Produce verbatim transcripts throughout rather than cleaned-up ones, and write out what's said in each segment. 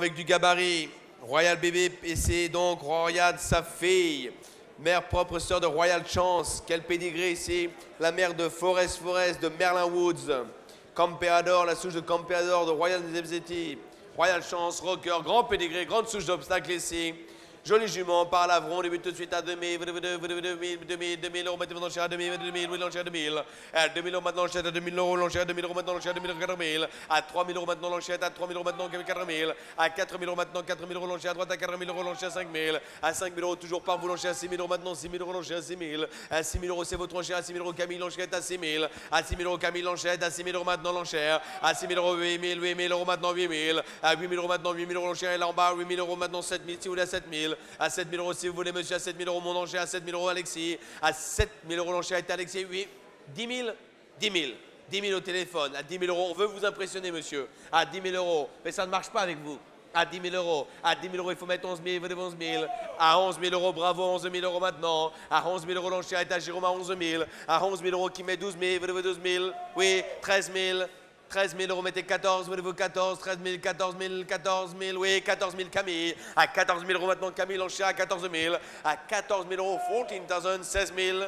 avec du gabarit. Royal Bébé, et c'est donc Royal, sa fille. Mère propre sœur de Royal Chance. Quel pédigré ici. La mère de Forest Forest, de Merlin Woods. Campeador, la souche de Campeador, de Royal Zebzetti. Royal Chance, Rocker, grand pédigré, grande souche d'obstacle ici. Joli jument par l'Avron, débute tout de suite à deux mille, deux mille, deux mille, deux mille euros, maintenant l'enchère à deux mille, deux mille, oui, l'enchère à deux mille. À deux mille euros maintenant l'enchère à deux mille euros, l'enchère à deux mille euros, maintenant l'enchère à deux mille, quatre mille. À trois mille euros maintenant l'enchère à trois mille euros, maintenant quatre mille. À quatre mille euros maintenant, quatre mille euros, l'enchère à droite à quatre mille euros, l'enchère à cinq mille. À cinq mille euros toujours par vous, l'enchère à six mille euros maintenant, six mille euros, l'enchère à six mille. À six mille euros c'est votre enchère, à six mille euros Camille, l'enchère est à six mille. À six mille euros Camille, l'enchère est à six mille euros maintenant l'enchère. À six mille euros, huit mille, huit mille euros maintenant, huit mille. À huit mille euros maintenant, huit mille euros, l'enchère est là en bas, huit mille euros maintenant, sept mille, si vous voulez à sept mille. À sept mille euros si vous voulez monsieur, à sept mille euros mon enchère, à sept mille euros Alexis, à sept mille euros l'enchère est Alexis, oui, dix mille, dix mille, dix mille au téléphone, à dix mille euros, on veut vous impressionner monsieur, à dix mille euros, mais ça ne marche pas avec vous, à dix mille euros, à dix mille euros il faut mettre onze mille, vous devez onze mille, à onze mille euros, bravo, onze mille euros maintenant, à onze mille euros l'enchère est à Jérôme à onze mille, à onze mille euros qui met douze mille, vous devez douze mille, oui, treize mille, treize mille euros, mettez quatorze, voulez-vous quatorze, treize mille, quatorze mille, quatorze mille, oui, quatorze mille Camille. À quatorze mille euros maintenant, Camille l'enchère à quatorze mille. À quatorze mille euros, quatorze mille, seize mille.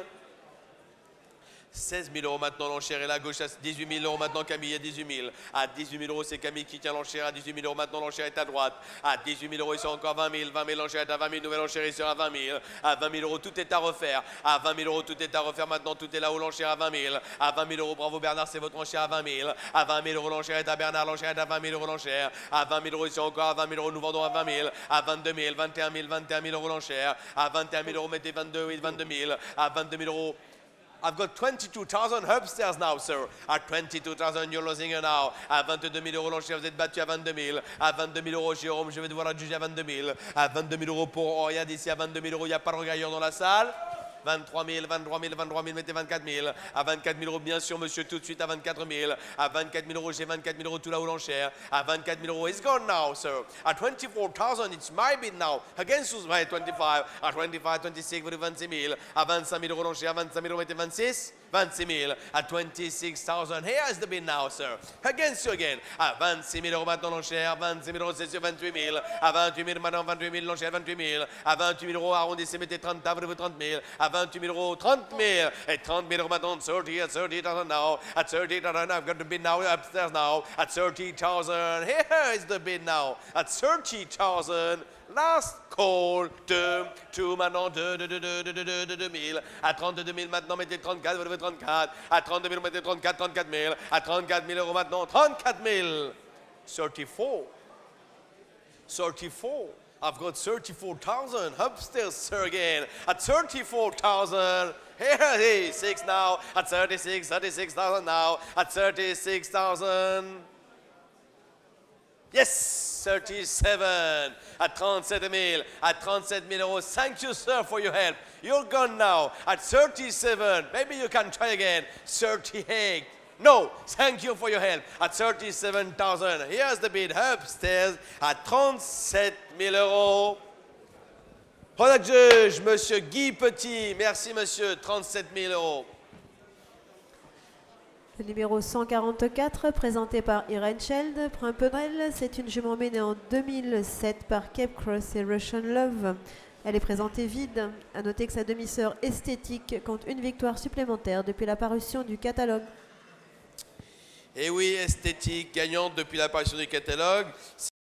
seize mille euros maintenant, l'enchère est là à gauche à dix-huit mille euros maintenant, Camille à dix-huit mille. À dix-huit mille euros, c'est Camille qui tient l'enchère. À dix-huit mille euros maintenant, l'enchère est à droite. À dix-huit mille euros, ils sont encore vingt mille. vingt mille, l'enchère est à vingt mille. Nouvelle enchère, ils sont à vingt mille. À vingt mille euros, tout est à refaire. À vingt mille euros, tout est à refaire maintenant. Tout est là-haut, l'enchère à vingt mille. À vingt mille euros, bravo Bernard, c'est votre enchère à vingt mille. À vingt mille euros, l'enchère est à Bernard. L'enchère est à vingt mille euros, l'enchère. À vingt mille euros, ils sont encore à vingt mille euros. Nous vendons à vingt mille. À vingt-deux mille, vingt et un mille, vingt et un mille euros, l'enchère. À vingt et un mille euros, mettez vingt-deux, oui, vingt-deux mille. À vingt-deux mille euros. I've got twenty-two thousand upstairs now, sir. At twenty-two thousand, you're losing it now. À vingt-deux mille euros, l'enchère, vous êtes battu à vingt-deux mille. À vingt-deux mille euros, Jérôme, je vais devoir la juger à vingt-deux mille. À vingt-deux mille euros pour Oriade, ici à vingt-deux mille euros, il n'y a pas de regaillon dans la salle. vingt-trois mille, vingt-trois mille, vingt-trois mille, mettez vingt-quatre mille. À vingt-quatre mille euros, bien sûr, monsieur, tout de suite à vingt-quatre mille. À vingt-quatre mille euros, j'ai vingt-quatre mille euros tout là-haut l'enchère. À vingt-quatre mille euros, it's gone now, sir. À twenty-four thousand, it's my bid now. Against who's my twenty-five. À twenty-five, twenty-six, vous vingt-six mille. À vingt-cinq mille euros l'enchère. À vingt-cinq mille euros, mettez vingt-six. vingt-six mille. À twenty-six thousand, here is the bid now, sir. Against you again. À vingt-six mille euros maintenant l'enchère. vingt-six mille euros, c'est sur vingt-huit mille. À vingt-huit mille, maintenant vingt-huit mille, l'enchère, vingt-huit mille. À vingt-huit mille euros, arrondissez, mettez trente tables, vous trente mille. À vingt-huit mille euros, trente mille. Et trente mille euros maintenant, thirty, at thirty thousand now. At thirty thousand, I've got the bid now upstairs now. At thirty thousand, here is the bid now. At thirty thousand, last call, deux, two, maintenant, deux, deux, deux, deux, deux, deux, deux, deux, deux mille. À trente-deux mille maintenant, mettez trente-quatre, vous devez trente-quatre. À trente-deux mille, mettez trente-quatre, trente-quatre mille. À trente-quatre mille euros maintenant, trente-quatre mille. thirty-four. thirty-four. I've got thirty-four thousand upstairs, sir, again. At thirty-four thousand, here it is, six now. At thirty-six, thirty-six thousand now. At thirty-six thousand. Yes, thirty-seven. At trente-sept mille. At trente-sept mille euros. Thank you, sir, for your help. You're gone now. At thirty-seven. Maybe you can try again. thirty-eight. No, thank you for your help. At thirty-seven thousand. Here's the bid upstairs. At trente-sept mille euros. Product juge, monsieur Guy Petit. Merci, monsieur. trente-sept mille euros. Le numéro cent quarante-quatre, présenté par Irene Scheld, prend un peu d'elle. C'est une jument menée en deux mille sept par Cape Cross et Russian Love. Elle est présentée vide. À noter que sa demi-sœur esthétique compte une victoire supplémentaire depuis la parution du catalogue. Et oui, esthétique gagnante depuis l'apparition du catalogue.